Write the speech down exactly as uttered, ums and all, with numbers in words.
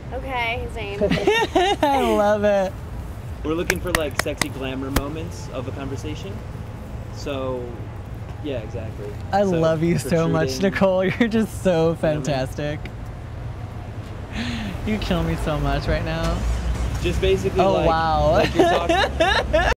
Okay, his name. I love it. We're looking for like sexy glamour moments of a conversation. So, yeah, exactly. I so, love you so much, protruding- Nicole. You're just so You know what I mean? fantastic. You kill me so much right now. Just basically Oh, like, wow. like you're talking.